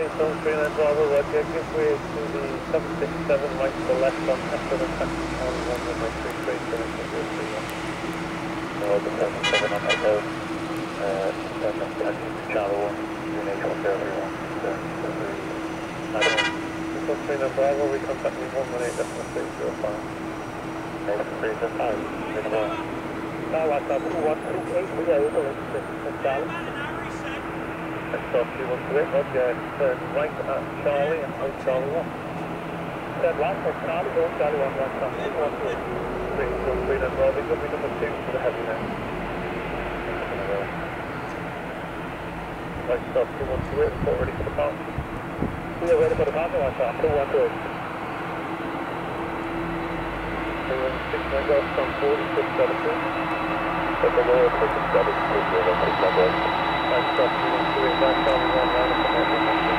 739 Bravo, Roger, give way to the 767 right to the left on after the taxi on 1 number 337 So the 77 on Echo, and the taxi to Channel 1, Unit 1 for everyone. 739 Bravo, we contact me 118.305. 305, now I got 2128, we are able to Charlie. Stop 218, Roger, turn right at Charlie and hold Charlie 1. Turn left at Charlie, hold Charlie 1, right at 218. 3 then Bravo, got me number 2 for the heavy now. Right, stop 218, report ready for the car. We are ready for the car, right at 218. 316 Golf from 4672. But the lower position, that is 2 right, stop 218, right, Charlie 1, right at the heavy now.